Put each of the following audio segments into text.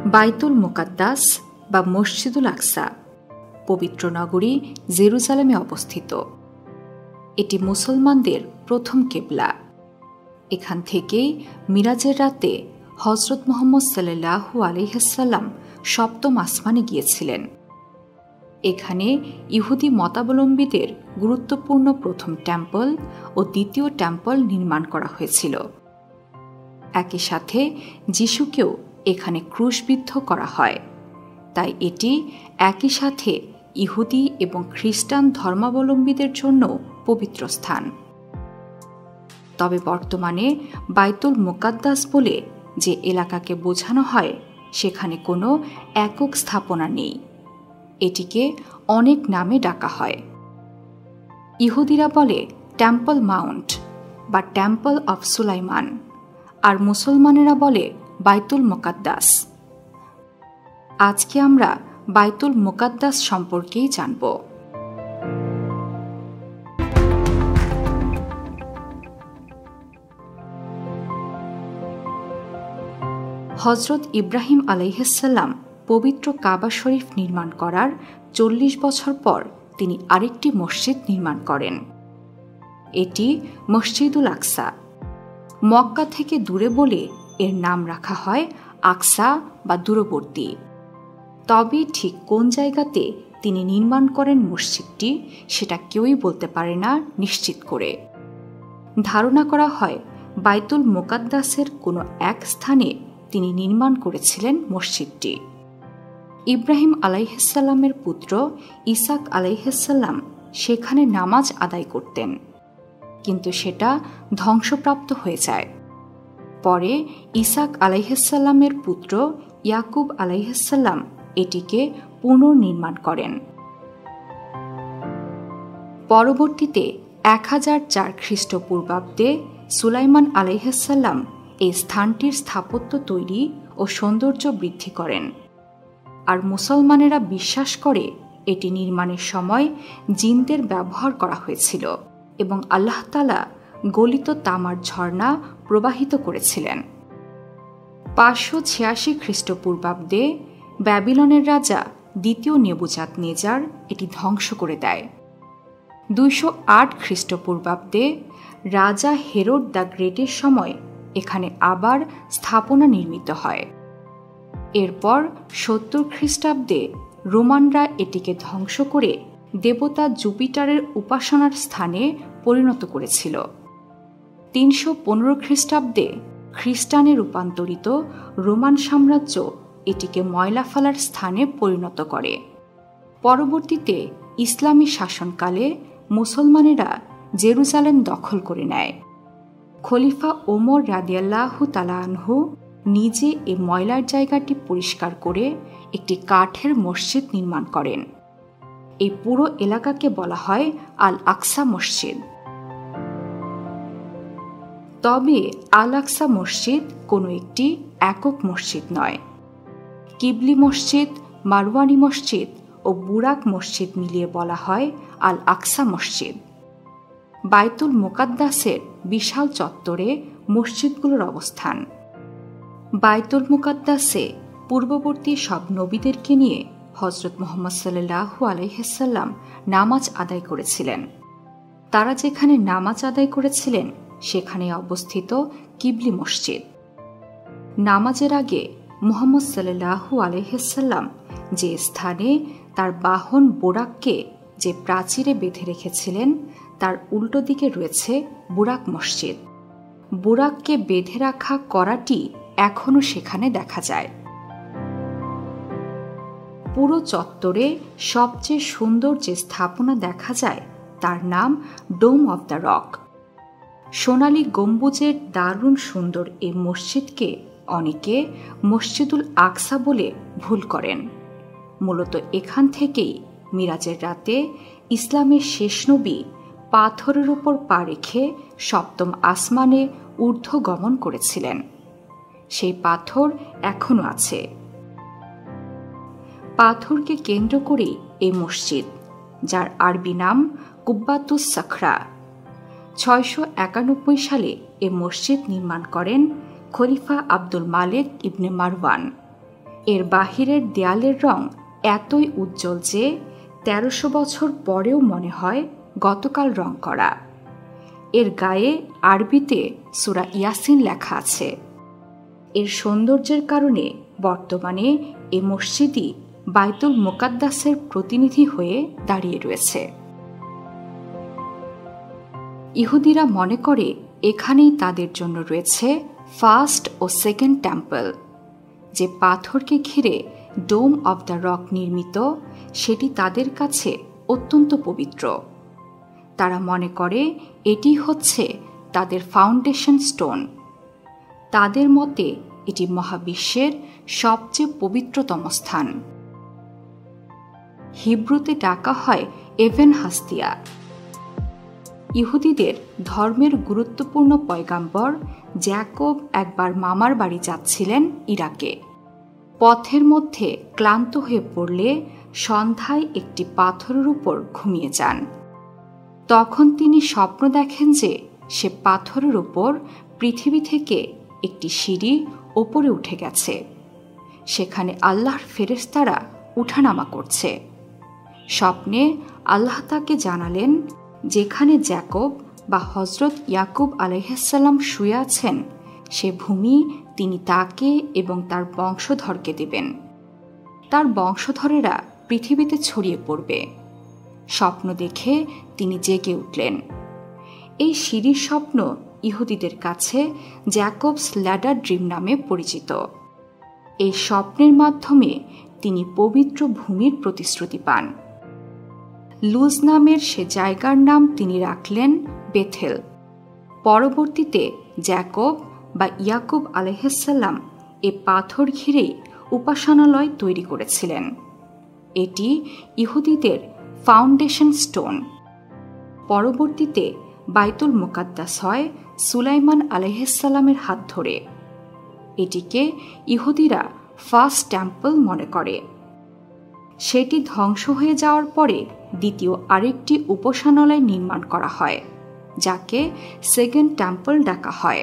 বাইতুল মুকাদ্দাস বা মসজিদুল আকসা পবিত্র নগরী জেরুজালেমে অবস্থিত। এটি মুসলমানদের প্রথম কিবলা। এখান থেকেই মিরাজের রাতে হজরত মুহাম্মদ সাল্লাল্লাহু আলাইহি ওয়াসাল্লাম সপ্তম আসমানে গিয়েছিলেন। এখানে ইহুদি মতাবলম্বীদের গুরুত্বপূর্ণ প্রথম টেম্পল ও দ্বিতীয় টেম্পল নির্মাণ করা হয়েছিল। একই সাথে যিশুকেও এখানে ক্রুশবিদ্ধ করা হয়, তাই এটি একই সাথে ইহুদি এবং খ্রিস্টান ধর্মাবলম্বীদের জন্য পবিত্র স্থান। তবে বর্তমানে বাইতুল মুকাদ্দাস বলে যে এলাকাকে বোঝানো হয় সেখানে কোনো একক স্থাপনা নেই, এটিকে অনেক নামে ডাকা হয়। ইহুদিরা বলে টেম্পল মাউন্ট বা টেম্পল অফ সুলাইমান, আর মুসলমানেরা বলে বাইতুল মুকাদ্দাস। আজকে আমরা বাইতুল মুকাদ্দাস সম্পর্কেই জানব। হজরত ইব্রাহিম আলাইহিসসালাম পবিত্র কাবা শরীফ নির্মাণ করার 40 বছর পর তিনি আরেকটি মসজিদ নির্মাণ করেন। এটি মসজিদুল আকসা। মক্কা থেকে দূরে বলে এর নাম রাখা হয় আকসা বা দূরবর্তী। তবে ঠিক কোন জায়গাতে তিনি নির্মাণ করেন মসজিদটি সেটা কেউই বলতে পারে না নিশ্চিত করে। ধারণা করা হয় বাইতুল মুকাদ্দাসের কোনো এক স্থানে তিনি নির্মাণ করেছিলেন মসজিদটি। ইব্রাহিম আলাইহিসসালামের পুত্র ইসাক আলাইহিসসালাম সেখানে নামাজ আদায় করতেন, কিন্তু সেটা ধ্বংসপ্রাপ্ত হয়ে যায়। পরে ইসাক আলাইহিসসালামের পুত্র ইয়াকুব আলাইহিসসালাম এটিকে পুনর্নির্মাণ করেন। পরবর্তীতে 1004 খ্রিস্টপূর্বাব্দে সুলাইমান আলাইহিসসালাম এই স্থানটির স্থাপত্য তৈরি ও সৌন্দর্য বৃদ্ধি করেন। আর মুসলমানেরা বিশ্বাস করে এটি নির্মাণের সময় জিনদের ব্যবহার করা হয়েছিল এবং আল্লাহ তাআলা গলিত তামার ঝর্ণা প্রবাহিত করেছিলেন। 586 খ্রিস্টপূর্বাব্দে ব্যাবিলনের রাজা দ্বিতীয় নেবুজাদনেজার এটি ধ্বংস করে দেয়। 208 খ্রিস্টপূর্বাব্দে রাজা হেরোদ দ্য গ্রেটের সময় এখানে আবার স্থাপনা নির্মিত হয়। এরপর 70 খ্রিস্টাব্দে রোমানরা এটিকে ধ্বংস করে দেবতা জুপিটারের উপাসনার স্থানে পরিণত করেছিল। 315 খ্রিস্টাব্দে খ্রিস্টানে রূপান্তরিত রোমান সাম্রাজ্য এটিকে ময়লা ফেলার স্থানে পরিণত করে। পরবর্তীতে ইসলামী শাসনকালে মুসলমানেরা জেরুজালেম দখল করে নেয়। খলিফা ওমর রাদিয়াল্লাহু তাআলা আনহু নিজে এই ময়লার জায়গাটি পরিষ্কার করে একটি কাঠের মসজিদ নির্মাণ করেন। এই পুরো এলাকাকে বলা হয় আল আকসা মসজিদ। তবে আল আকসা মসজিদ কোনো একটি একক মসজিদ নয়। কিবলি মসজিদ, মারওয়ানি মসজিদ ও বুরাক মসজিদ মিলিয়ে বলা হয় আল আকসা মসজিদ। বাইতুল মুকাদ্দাসের বিশাল চত্বরে মসজিদগুলোর অবস্থান। বাইতুল মুকাদ্দাসে পূর্ববর্তী সব নবীদেরকে নিয়ে হজরত মুহাম্মদ সাল্লাল্লাহু আলাইহি ওয়াসাল্লাম নামাজ আদায় করেছিলেন। তারা যেখানে নামাজ আদায় করেছিলেন সেখানে অবস্থিত কিবলি মসজিদ। নামাজের আগে মুহাম্মদ সাল্লাল্লাহু আলাইহি ওয়াসাল্লাম যে স্থানে তার বাহন বোরাককে যে প্রাচীরে বেঁধে রেখেছিলেন তার উল্টো দিকে রয়েছে বুরাক মসজিদ। বুরাককে বেঁধে রাখা করাটি এখনও সেখানে দেখা যায়। পুরো চত্বরে সবচেয়ে সুন্দর যে স্থাপনা দেখা যায় তার নাম ডোম অব দ্য রক। সোনালী গম্বুজের দারুণ সুন্দর এই মসজিদকে অনেকে মসজিদুল আকসা বলে ভুল করেন। মূলত এখান থেকেই মিরাজের রাতে ইসলামের শেষ নবী পাথরের উপর পা রেখে সপ্তম আসমানে ঊর্ধ্বগমন করেছিলেন। সেই পাথর এখনো আছে। পাথরকে কেন্দ্র করে এই মসজিদ, যার আরবি নাম কুব্বাতুস সাখরা। 691 সালে এ মসজিদ নির্মাণ করেন খলিফা আব্দুল মালিক ইবনে মারওয়ান। এর বাহিরের দেয়ালের রং এতই উজ্জ্বল যে ১৩০০ বছর পরেও মনে হয় গতকাল রং করা। এর গায়ে আরবিতে সূরা ইয়াসিন লেখা আছে। এর সৌন্দর্যের কারণে বর্তমানে এ মসজিদই বাইতুল মুকাদ্দাসের প্রতিনিধি হয়ে দাঁড়িয়ে রয়েছে। ইহুদিরা মনে করে এখানেই তাদের জন্য রয়েছে ফার্স্ট ও সেকেন্ড টেম্পল। যে পাথরকে ঘিরে ডোম অব দ্য রক নির্মিত, সেটি তাদের কাছে অত্যন্ত পবিত্র। তারা মনে করে এটি হচ্ছে তাদের ফাউন্ডেশন স্টোন। তাদের মতে এটি মহাবিশ্বের সবচেয়ে পবিত্রতম স্থান। হিব্রুতে ডাকা হয় এভেন হাস্তিয়া। ইহুদিদের ধর্মের গুরুত্বপূর্ণ পয়গাম্বর জ্যাকব একবার মামার বাড়ি যাচ্ছিলেন ইরাকে। পথের মধ্যে ক্লান্ত হয়ে পড়লে সন্ধ্যায় একটি পাথরের উপর ঘুমিয়ে যান। তখন তিনি স্বপ্ন দেখেন যে সে পাথরের উপর পৃথিবী থেকে একটি সিঁড়ি ওপরে উঠে গেছে। সেখানে আল্লাহর ফেরেশতারা উঠানামা করছে। স্বপ্নে আল্লাহ তাকে জানালেন, যেখানে জ্যাকব বা হজরত ইয়াকুব আলাইহিসসালাম শুয়ে আছেন, সে ভূমি তিনি তাকে এবং তার বংশধরকে দেবেন। তার বংশধরেরা পৃথিবীতে ছড়িয়ে পড়বে। স্বপ্ন দেখে তিনি জেগে উঠলেন। এই সিঁড়ির স্বপ্ন ইহুদিদের কাছে জ্যাকবস ল্যাডার ড্রিম নামে পরিচিত। এই স্বপ্নের মাধ্যমে তিনি পবিত্র ভূমির প্রতিশ্রুতি পান। লুজ নামের সে জায়গার নাম তিনি রাখলেন বেথেল। পরবর্তীতে জ্যাকব বা ইয়াকুব আলাইহিসসালাম এ পাথর ঘিরেই উপাসনালয় তৈরি করেছিলেন। এটি ইহুদিদের ফাউন্ডেশন স্টোন। পরবর্তীতে বাইতুল মুকাদ্দাস হয় সুলাইমান আলাইহিসসালামের হাত ধরে। এটিকে ইহুদিরা ফার্স্ট টেম্পল মনে করে। সেটি ধ্বংস হয়ে যাওয়ার পরে দ্বিতীয় আরেকটি উপাসনালয় নির্মাণ করা হয়, যাকে সেকেন্ড টেম্পল ডাকা হয়।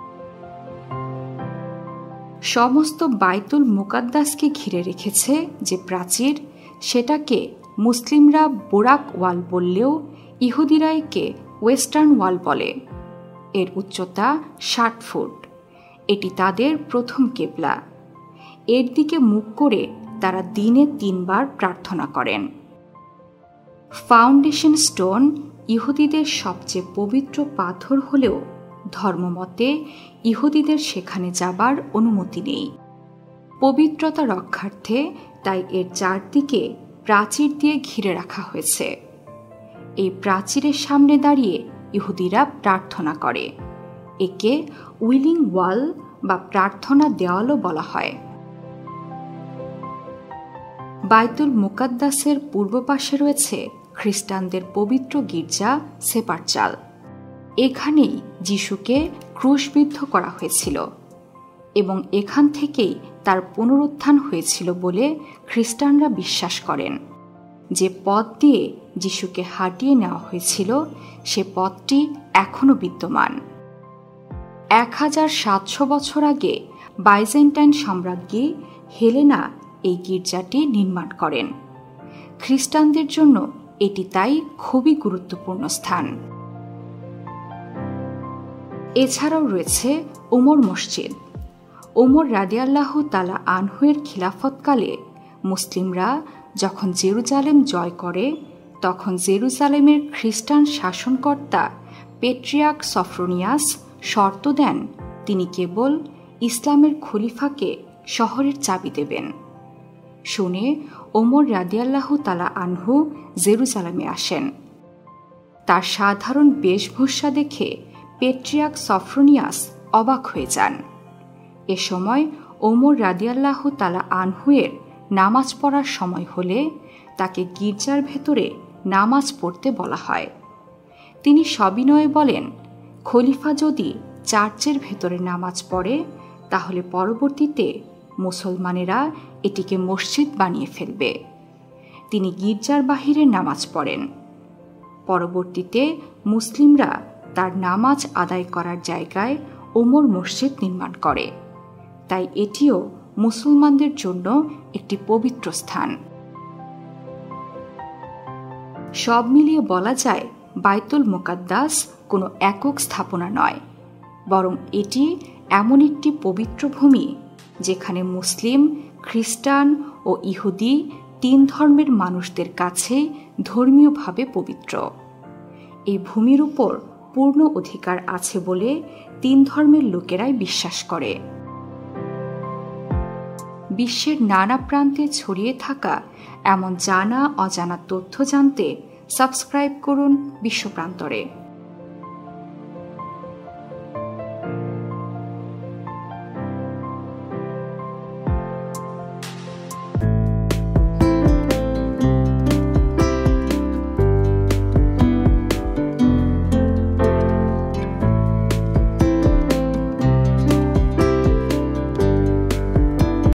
সমস্ত বাইতুল মুকাদ্দাসকে ঘিরে রেখেছে যে প্রাচীর, সেটাকে মুসলিমরা বোরাক ওয়াল বললেও ইহুদিরা একে ওয়েস্টার্ন ওয়াল বলে। এর উচ্চতা ৬০ ফুট। এটি তাদের প্রথম কেবলা। এর দিকে মুখ করে তারা দিনে ৩ বার প্রার্থনা করেন। ফাউন্ডেশন স্টোন ইহুদিদের সবচেয়ে পবিত্র পাথর হলেও ধর্মমতে ইহুদিদের সেখানে যাবার অনুমতি নেই। পবিত্রতা রক্ষার্থে তাই এর চারদিকে প্রাচীর দিয়ে ঘিরে রাখা হয়েছে। এই প্রাচীরের সামনে দাঁড়িয়ে ইহুদিরা প্রার্থনা করে। একে উইলিং ওয়াল বা প্রার্থনা দেওয়ালও বলা হয়। বাইতুল মুকাদ্দাসের পূর্ব পাশে রয়েছে খ্রিস্টানদের পবিত্র গির্জা সেপার চাল। এখানেই যিশুকে ক্রুশবিদ্ধ করা হয়েছিল এবং এখান থেকেই তার পুনরুত্থান হয়েছিল বলে খ্রিস্টানরা বিশ্বাস করেন। যে পথ দিয়ে যিশুকে হাঁটিয়ে নেওয়া হয়েছিল, সে পথটি এখনও বিদ্যমান। ১৭০০ বছর আগে বাইজেন্টাইন সম্রাজ্ঞী হেলেনা এই গির্জাটি নির্মাণ করেন। খ্রিস্টানদের জন্য এটি তাই খুবই গুরুত্বপূর্ণ স্থান। এছাড়াও রয়েছে ওমর মসজিদ। ওমর রাদিয়াল্লাহু তাআলা আনহুয়ের খিলাফতকালে মুসলিমরা যখন জেরুজালেম জয় করে, তখন জেরুজালেমের খ্রিস্টান শাসনকর্তা পেট্রিয়ার্ক সফরোনিয়াস শর্ত দেন, তিনি কেবল ইসলামের খলিফাকে শহরের চাবি দেবেন। শুনে ওমর রাদিয়াল্লাহু তাআলা আনহু জেরুজালেমে আসেন। তার সাধারণ বেশভূষা দেখে পেট্রিয়ার্ক সফরোনিয়াস অবাক হয়ে যান। এ সময় ওমর রাদিয়াল্লাহু তাআলা আনহুয়ের নামাজ পড়ার সময় হলে তাকে গির্জার ভেতরে নামাজ পড়তে বলা হয়। তিনি সবিনয়ে বলেন, খলিফা যদি চার্চের ভেতরে নামাজ পড়ে, তাহলে পরবর্তীতে মুসলমানেরা এটিকে মসজিদ বানিয়ে ফেলবে। তিনি গির্জার বাহিরে নামাজ পড়েন। পরবর্তীতে মুসলিমরা তার নামাজ আদায় করার জায়গায় ওমর মসজিদ নির্মাণ করে। তাই এটিও মুসলমানদের জন্য একটি পবিত্র স্থান। সব মিলিয়ে বলা যায় বাইতুল মুকাদ্দাস কোনো একক স্থাপনা নয়, বরং এটি এমন একটি পবিত্র ভূমি যেখানে মুসলিম, খ্রিস্টান ও ইহুদি 3 ধর্মের মানুষদের কাছে ধর্মীয়ভাবে পবিত্র। এই ভূমির উপর পূর্ণ অধিকার আছে বলে 3 ধর্মের লোকেরাই বিশ্বাস করে। বিশ্বের নানা প্রান্তে ছড়িয়ে থাকা এমন জানা অজানা তথ্য জানতে সাবস্ক্রাইব করুন বিশ্বপ্রান্তরে।